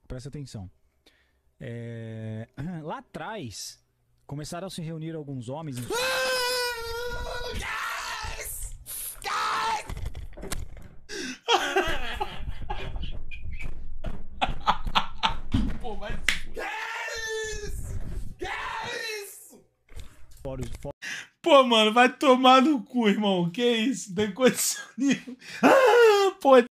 Presta atenção. Lá atrás, começaram a se reunir alguns homens. Pô, mas... Pô, mano, vai tomar no cu, irmão. Que isso? Não tem condição nenhuma. Pô,